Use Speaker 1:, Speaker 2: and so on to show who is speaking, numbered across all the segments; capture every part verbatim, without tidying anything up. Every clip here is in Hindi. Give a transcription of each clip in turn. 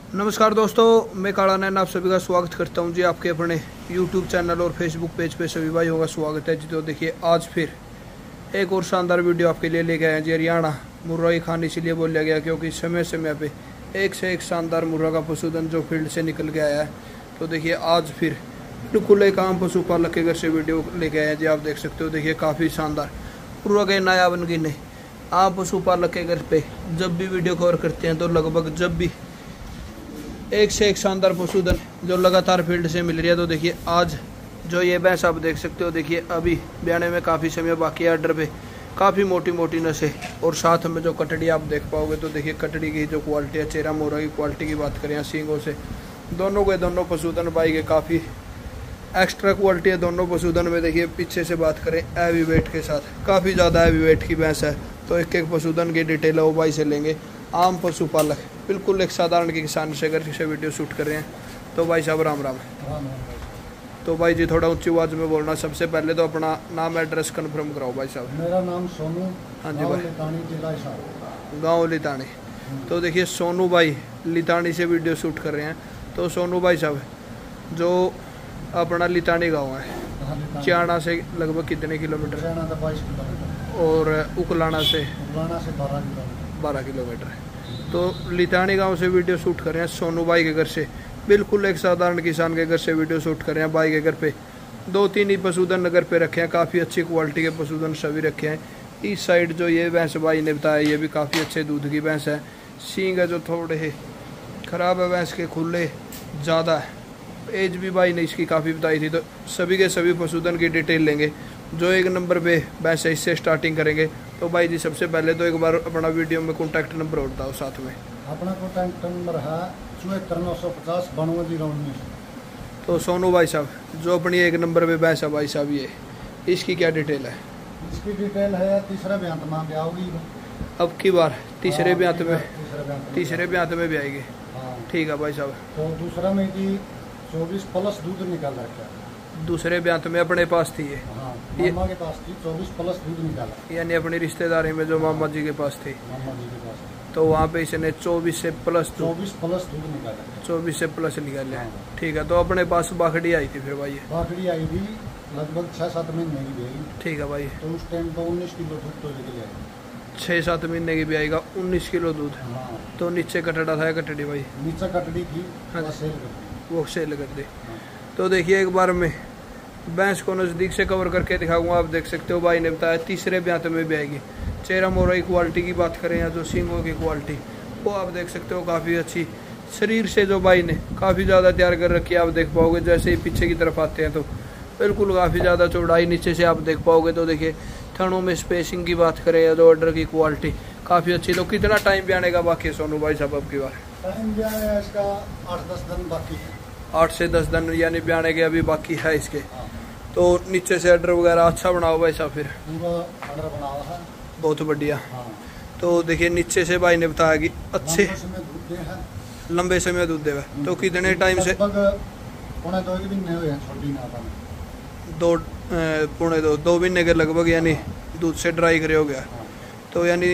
Speaker 1: नमस्कार दोस्तों, मैं काला नैन आप सभी का स्वागत करता हूं जी। आपके अपने यूट्यूब चैनल और फेसबुक पेज पे सभी भाइयों का स्वागत है जी। तो देखिए आज फिर एक और शानदार वीडियो आपके लिए लेके आए हैं जी। हरियाणा मुर्रा की खान इसीलिए बोला गया क्योंकि समय समय पे एक से एक शानदार मुर्रा का पशुधन जो फील्ड से निकल के आया है। तो देखिए आज फिर बिल्कुल एक आम पशुपालक के घर से वीडियो लेके आए हैं जी। आप देख सकते हो, देखिए काफ़ी शानदार मुर्रा के नायाबन गिने आम पशुपालक के घर पे जब भी वीडियो कवर करते हैं तो लगभग जब भी एक से एक शानदार पशुधन जो लगातार फील्ड से मिल रही है। तो देखिए आज जो ये भैंस आप देख सकते हो, देखिए अभी ब्याने में काफ़ी समय बाकी है। आर्डर पे काफ़ी मोटी मोटी नसें और साथ में जो कटड़ी आप देख पाओगे। तो देखिए कटड़ी की जो क्वालिटी है, चेहरा मोरा की क्वालिटी की बात करें सींगों से, दोनों के दोनों पशुधन भाई के काफ़ी एक्स्ट्रा क्वालिटी है दोनों पशुधन में। देखिए पीछे से बात करें हैवी वेट के साथ, काफ़ी ज़्यादा हैवी वेट की भैंस है। तो एक एक पशुधन की डिटेल है वो भाई से लेंगे। आम पशुपालक बिल्कुल एक साधारण के किसान से अगर से वीडियो शूट कर रहे हैं। तो भाई साहब राम राम।
Speaker 2: राम राम।
Speaker 1: तो भाई जी थोड़ा ऊंची आवाज़ में बोलना। सबसे पहले तो अपना नाम एड्रेस कन्फर्म कराओ भाई साहब।
Speaker 2: मेरा नाम सोनू।
Speaker 1: हाँ जी भाई।
Speaker 2: लितानी जिला हिसार,
Speaker 1: गाँव लितानी। तो देखिए सोनू भाई लितानी से वीडियो शूट कर रहे हैं। तो सोनू भाई साहब जो अपना लितानी गाँव है, चियाना से लगभग कितने किलोमीटर है?
Speaker 2: बाईस किलोमीटर
Speaker 1: और उकलाना से
Speaker 2: उकलाना से बारह किलोमीटर
Speaker 1: बारह किलोमीटर है। तो लितानी गांव से वीडियो शूट कर रहे हैं सोनू भाई के घर से। बिल्कुल एक साधारण किसान के घर से वीडियो शूट कर रहे हैं। भाई के घर पे दो तीन ही पशुधन नगर पे रखे हैं, काफ़ी अच्छी क्वालिटी के पशुधन सभी रखे हैं। इस साइड जो ये भैंस भाई ने बताया ये भी काफ़ी अच्छे दूध की भैंस है। सींग है जो थोड़े ख़राब है भैंस के, खुले ज़्यादा है। एज भी भाई ने इसकी काफ़ी बताई थी। तो सभी के सभी पशुधन की डिटेल लेंगे। जो एक नंबर पे भैंस है इससे स्टार्टिंग करेंगे। तो भाई जी सबसे पहले तो एक बार अपना वीडियो में कॉन्टैक्ट नंबर और बताओ साथ में।
Speaker 2: अपना कॉन्टैक्ट नंबर है चौहत्तर नौ सौ पचास बानवे जीरो उन्नीस।
Speaker 1: तो सोनू भाई साहब जो अपनी एक नंबर पे भैंस है भाई साहब, ये इसकी क्या डिटेल है?
Speaker 2: इसकी डिटेल है तीसरे ब्यांत में ब्याह होगी
Speaker 1: अब की बार तीसरे
Speaker 2: हाँ,
Speaker 1: ब्यांत में
Speaker 2: तीसरे ब्यांत में
Speaker 1: तीसरे ब्यांत में भी आएगी।
Speaker 2: हाँ।
Speaker 1: ठीक है भाई साहब।
Speaker 2: तो दूसरा में की चौबीस प्लस दूध निकाल रखा है।
Speaker 1: दूसरे ब्यांत में अपने पास थी ये?
Speaker 2: हाँ,
Speaker 1: ये
Speaker 2: मामा के पास थी, चौबीस प्लस दूध निकाला।
Speaker 1: यानी अपनी रिश्तेदारी में जो मामा जी के पास थी,
Speaker 2: मामा जी के पास
Speaker 1: तो वहाँ पे इसने चौबीस से प्लस
Speaker 2: चौबीस प्लस दूध निकाला।
Speaker 1: चौबीस से प्लस निकाल लिया।
Speaker 2: हाँ।
Speaker 1: ठीक है। तो अपने पास बाखड़ी आई थी फिर भाई ये?
Speaker 2: बाखड़ी आई थी लगभग छः सात महीने की भी आई।
Speaker 1: ठीक है भाई।
Speaker 2: तो उस टाइम तो उन्नीस किलो दूध तो निकल आई।
Speaker 1: छः सात महीने की भी आएगा, उन्नीस किलो दूध।
Speaker 2: हाँ।
Speaker 1: तो नीचे कटड़ा था कटड़ी भाई?
Speaker 2: नीचे कटड़ी थी।
Speaker 1: हाँ
Speaker 2: वो सेल कर दी।
Speaker 1: वो सेल कर दी।
Speaker 2: हाँ।
Speaker 1: तो देखिए एक बार मैं भैंस को नज़दीक से कवर करके दिखाऊंगा। आप देख सकते हो भाई ने बताया तीसरे ब्यांत में भी आएगी। चेहरा मोरा की क्वालिटी की बात करें या जो सींगों की क्वालिटी, वो आप देख सकते हो काफ़ी अच्छी। शरीर से जो भाई ने काफ़ी ज़्यादा तैयार कर रखी है, आप देख पाओगे। जैसे ही पीछे की तरफ आते हैं तो बिल्कुल काफ़ी ज़्यादा चौड़ाई नीचे से आप देख पाओगे। तो देखिए थनों में स्पेसिंग की बात करें या जो ऑर्डर की क्वालिटी काफ़ी अच्छी। तो कितना टाइम भी आने का बाकी है सोनू भाई साहब अब की बार?
Speaker 2: टाइम भी आया इसका आठ दस दिन बाकी है।
Speaker 1: आठ से दस दिन यानी ब्याने के अभी बाकी है इसके।
Speaker 2: हाँ।
Speaker 1: तो नीचे से ऑर्डर वगैरह अच्छा बनाओ भाई साहब फिर?
Speaker 2: पूरा ऑर्डर बना हुआ है,
Speaker 1: बहुत बढ़िया।
Speaker 2: हाँ।
Speaker 1: तो देखिए नीचे से भाई ने बताया कि अच्छे
Speaker 2: लंबे समय दूध दे है।
Speaker 1: लंबे समय दूध देगा। तो कितने टाइम से?
Speaker 2: लगभग पौने दो भी नहीं हुए हैं छोटी नाता में।
Speaker 1: दो पौने दो दो महीने के लगभग यानी दूध से ड्राई करे हो गया।
Speaker 2: हाँ।
Speaker 1: तो यानी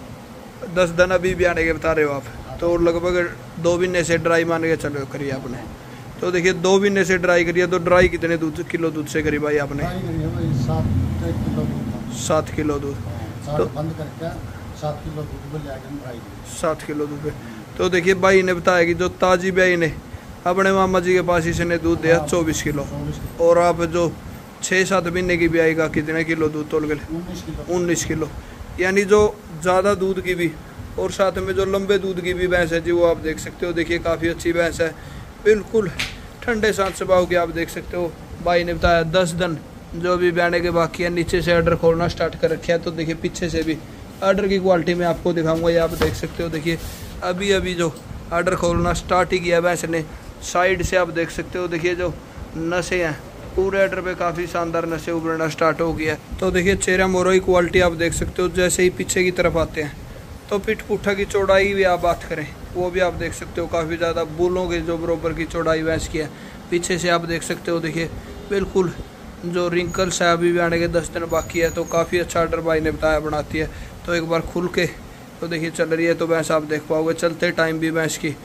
Speaker 1: दस दिन अभी भी आने के बता रहे हो आप। तो लगभग दो महीने से ड्राई मान के चलो करिए आपने। तो देखिए दो महीने से ड्राई करिए। तो ड्राई कितने दूध किलो दूध से करी भाई आपने?
Speaker 2: ड्राई करी है भाई सात किलो दूध।
Speaker 1: सात किलो दूध।
Speaker 2: हाँ,
Speaker 1: तो
Speaker 2: बंद करके सात किलो दूध को लेकर ड्राई करी।
Speaker 1: सात किलो दूध पे। तो देखिए भाई ने बताया कि जो ताजी ब्याई ने अपने मामा जी के पास इसने दूध दिया चौबीस किलो। और आप जो छः सात महीने की ब्याई का कितने किलो दूध तोल गए?
Speaker 2: उन्नीस किलो।
Speaker 1: उन्नीस किलो। यानी जो ज़्यादा दूध की भी और साथ में जो लंबे दूध की भी भैंस है जी, वो आप देख सकते हो। देखिए काफ़ी अच्छी भैंस है, बिल्कुल ठंडे सांस स्वभाव की आप देख सकते हो। भाई ने बताया दस दिन जो भी ब्याने के बाकी है। नीचे से ऑर्डर खोलना स्टार्ट कर रखे हैं। तो देखिए पीछे से भी ऑर्डर की क्वालिटी में आपको दिखाऊंगा, ये आप देख सकते हो। देखिए अभी अभी जो ऑर्डर खोलना स्टार्ट ही किया भैंस ने। साइड से आप देख सकते हो, देखिए जो नसें हैं पूरे ऑर्डर पे काफ़ी शानदार नसें उभरना स्टार्ट हो गया है। तो देखिए चेहरा मोरा की क्वालिटी आप देख सकते हो। जैसे ही पीछे की तरफ आते हैं तो पीठ पुट्ठा की चौड़ाई भी आप बात करें वो भी आप देख सकते हो। काफ़ी ज़्यादा बूलों के जो बरोबर की चौड़ाई भैंस की है। पीछे से आप देख सकते हो, देखिए बिल्कुल जो रिंकल्स है अभी भी आने के दस दिन बाकी है। तो काफ़ी अच्छा ऑर्डर भाई ने बताया बनाती है। तो एक बार खुल के तो देखिए चल रही है। तो भैंस आप देख पाओगे चलते टाइम भी भैंस की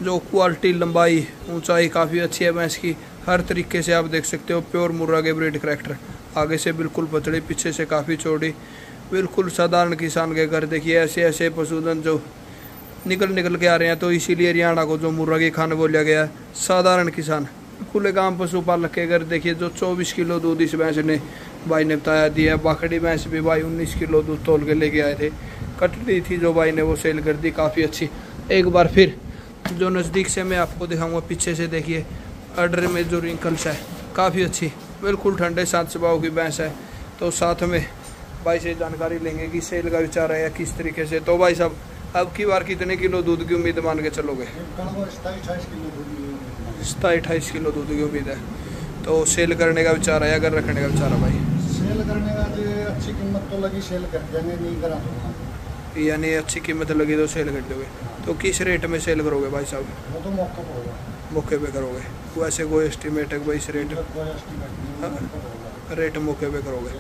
Speaker 1: जो क्वालिटी, लंबाई, ऊंचाई काफ़ी अच्छी है भैंस की। हर तरीके से आप देख सकते हो प्योर मुर्रा के ब्रीड करैक्टर। आगे से बिल्कुल पतली, पीछे से काफ़ी चौड़ी, बिल्कुल साधारण किसान के घर। देखिए ऐसे ऐसे पशुधन जो निकल निकल के आ रहे हैं, तो इसीलिए हरियाणा को जो मुर्रा की खान बोला गया है। साधारण किसान, खुलेगाम पशुपालक के घर। देखिए जो चौबीस किलो दूध इस भैंस ने भाई ने बताया दिया। बाखड़ी भैंस भी भाई उन्नीस किलो दूध तोल के लेके आए थे। कटड़ी थी जो भाई ने वो सेल कर दी, काफ़ी अच्छी। एक बार फिर जो नज़दीक से मैं आपको दिखाऊंगा, पीछे से देखिए अडर में जो रिंकल्स है काफ़ी अच्छी, बिल्कुल ठंडे सात स्वभाव की भैंस है। तो साथ में भाई से जानकारी लेंगे कि सेल का विचार है या किस तरीके से। तो भाई साहब अब की बार कितने किलो दूध की उम्मीद मान के चलोगे? सताई अट्ठाईस किलो दूध की उम्मीद है। तो सेल करने का विचार है, अगर रखने का विचार है भाई?
Speaker 2: सेल करने का जो अच्छी कीमत तो लगी सेल कर देंगे, नहीं करा तो
Speaker 1: यानी अच्छी कीमत लगी तो सेल कर दोगे। तो किस रेट में सेल करोगे भाई साहब?
Speaker 2: वो तो मौके पर होगा,
Speaker 1: मौके पे करोगे। वैसे कोई एस्टिमेट है भाई इस रेट? रेट मौके पे करोगे,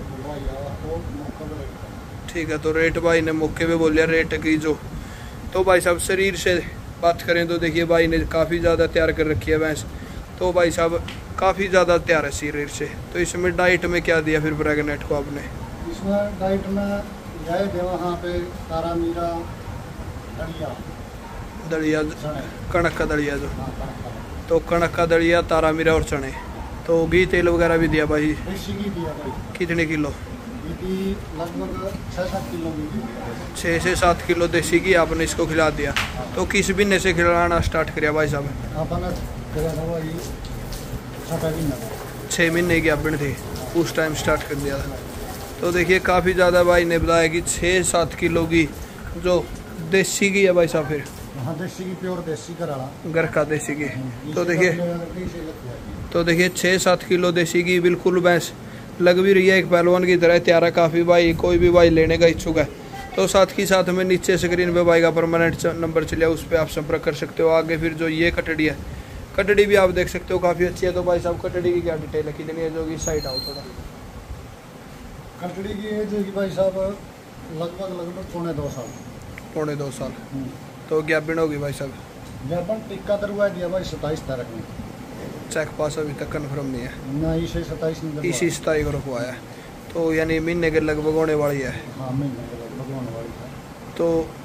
Speaker 1: ठीक है। तो रेट भाई ने मौके पे बोलिया रेट की जो। तो भाई साहब शरीर से बात करें तो देखिए भाई ने काफ़ी ज़्यादा तैयार कर रखी है भैंस। तो भाई साहब काफ़ी ज़्यादा तैयार है शरीर से। तो इसमें डाइट में क्या दिया फिर प्रेगनेंट को आपने?
Speaker 2: इसमें डाइट में जाए थे वहाँ पे तारा मीरा दलिया
Speaker 1: दलिया,
Speaker 2: चने।
Speaker 1: कणक का दलिया जो।
Speaker 2: हाँ, कणक का।
Speaker 1: तो कणक का दलिया, तारा मीरा और चने। तो घी तेल वगैरह भी दिया भाई?
Speaker 2: देसी घी दिया भाई।
Speaker 1: कितने किलो?
Speaker 2: घी लगभग छः सात किलो घी दिया।
Speaker 1: छः से सात किलो देसी घी आपने इसको खिला दिया। तो किस महीने से खिलाना स्टार्ट किया भाई साहब?
Speaker 2: आपने करा था भाई छठा महीना,
Speaker 1: छः महीने की गाभिन थी उस टाइम स्टार्ट कर दिया था। तो देखिए काफ़ी ज़्यादा भाई ने बताया कि छः सात किलो की जो देसी घी है भाई साहब। फिर
Speaker 2: हाँ देसी घी, प्योर देसी कराड़ा,
Speaker 1: घर का देसी घी। तो देखिए तो देखिए छः सात किलो देसी घी, बिल्कुल भैंस लग भी रही है एक पहलवान की तरह तैयार है काफ़ी। भाई कोई भी भाई लेने का इच्छुक है तो साथ ही साथ में नीचे स्क्रीन पे भाई का परमानेंट नंबर चलिए, उस पर आप संपर्क कर सकते हो। आगे फिर जो ये कटड़ी है, कटड़ी भी आप देख सकते हो काफ़ी अच्छी है। तो भाई साहब कटड़ी की क्या डिटेल है, कितनी है जो कि साइड आओ थोड़ा?
Speaker 2: कटड़ी की एज होगी भाई साहब लगभग लगभग पौने दो साल।
Speaker 1: पौने दो साल। तो गाभिन होगी भाई साहब?
Speaker 2: ज्ञापन टिक्का दरवा दिया भाई सत्ताईस तारीख में।
Speaker 1: चेक पास अभी तक कन्फर्म नहीं है
Speaker 2: ना, इसे सत्ताईस में
Speaker 1: इसी सताई को रखवाया है। तो यानी महीने के लगभग होने वाली है।
Speaker 2: हाँ महीने के लगभग होने वाली है।
Speaker 1: तो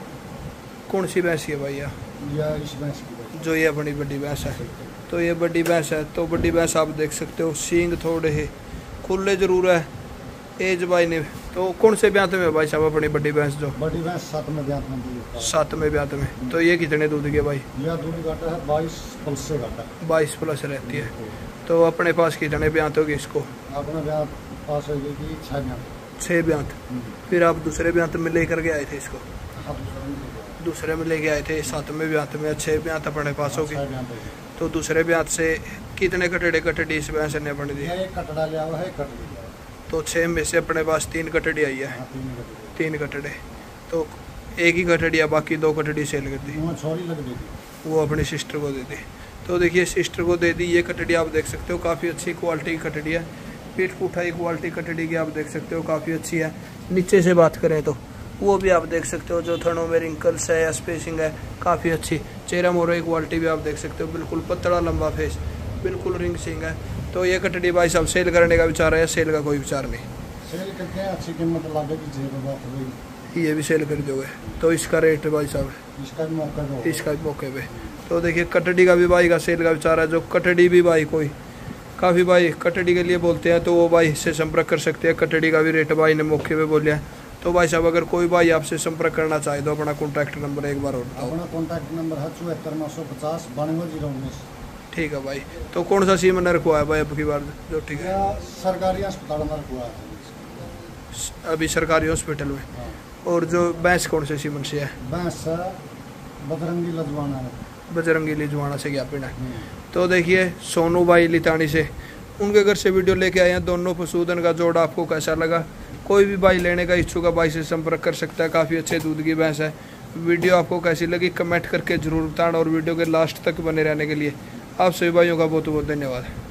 Speaker 1: कौन सी भैंस है भैया?
Speaker 2: या इस भैंस की भाई
Speaker 1: जो ये बड़ी बड़ी भैंस है। तो ये बड़ी भैंस है। तो बड़ी भैंस आप देख सकते हो, सींग थोड़े है खुले जरूर है। एज भाई ने तो कौन से ब्यात में भाई साहब अपनी बड़ी भैंस जो?
Speaker 2: बड़ी भैंस सात में ब्यात में दी।
Speaker 1: सात में ब्यात में। तो ये कितने दूध की है भाई?
Speaker 2: यह दूध घाटा है बाईस प्लस से घाटा है।
Speaker 1: बाईस प्लस रहती है। तो अपने पास कितने ब्यात होगी इसको?
Speaker 2: अपने ब्यात पास हो गई छः ब्यात।
Speaker 1: छः ब्यात। फिर आप दूसरे ब्यात में लेकर के आए थे इसको?
Speaker 2: हाँ दूसरे में
Speaker 1: दूसरे में लेके आए थे। सातवें ब्यात में छः ब्यात अपने पास होगी।
Speaker 2: छः ब्यात होगी।
Speaker 1: तो दूसरे ब्यात से कितने कटड़े कटड़ी इस भैंस ने बन दी?
Speaker 2: यह एक कटड़ा लिया हुआ है, कट लिया।
Speaker 1: तो छः में से अपने पास तीन कटड़ी आई है।
Speaker 2: हाँ, तीन कटड़ी।
Speaker 1: तीन कटड़े। तो एक ही कटड़ी है, बाकी दो कटड़ी सेल कर दी।
Speaker 2: वहाँ छोरी लग गई थी,
Speaker 1: वो अपनी सिस्टर को दे दी। तो देखिए सिस्टर को दे दी। ये कटड़ी आप देख सकते हो काफ़ी अच्छी क्वालिटी की कटड़ी है। पीठ पुठाई क्वालिटी कटड़ी की आप देख सकते हो काफ़ी अच्छी है। नीचे से बात करें तो वो भी आप देख सकते हो, जो थनों में रिंकल्स है या स्पेसिंग है काफ़ी अच्छी। चेहरा मोहरा की क्वालिटी भी आप देख सकते हो, बिल्कुल पतला लंबा फेस, बिल्कुल रिंग सिंग है। तो ये कटड़ी भाई साहब सेल करने का विचार है या सेल का कोई विचार नहीं?
Speaker 2: सेल करके अच्छी कीमत लागेगी, जेब बात हुई।
Speaker 1: ये भी सेल कर दोगे। तो इसका रेट भाई साहब?
Speaker 2: इसका भी मौका पे
Speaker 1: इसका भी मौके पे। तो देखिए कटड़ी का भी भाई का सेल का विचार है। जो कटड़ी भी भाई कोई काफ़ी भाई कटड़ी के लिए बोलते हैं तो वो भाई से संपर्क कर सकते हैं। कटड़ी का भी रेट भाई ने मौके पे बोलिया। तो भाई साहब अगर कोई भाई आपसे संपर्क करना चाहे तो अपना कॉन्टैक्ट नंबर एक बार और बताओ।
Speaker 2: अपना कॉन्टैक्ट नंबर है चौहत्तर नौ सौ पचास बानवे जीरो उन्नीस।
Speaker 1: ठीक है भाई। तो कौन सा सीमन रखवा है भाई अब की बार जो? ठीक है,
Speaker 2: सरकारी अस्पताल में रखवा है
Speaker 1: अभी सरकारी हॉस्पिटल में।
Speaker 2: हाँ।
Speaker 1: और जो भैंस कौन से सीमन से है?
Speaker 2: भैंस बजरंगी लजवाना है।
Speaker 1: बजरंगी लिजवाना से क्या पीना है। तो देखिए सोनू भाई लितानी से उनके घर से वीडियो लेके आए हैं। दोनों पशुधन का जोड़ आपको कैसा लगा? कोई भी भाई लेने का इच्छुक है भाई से संपर्क कर सकता है। काफ़ी अच्छे दूध की भैंस है। वीडियो आपको कैसी लगी कमेंट करके जरूर बताना और वीडियो के लास्ट तक बने रहने के लिए आप सभी भाइयों का बहुत बहुत धन्यवाद।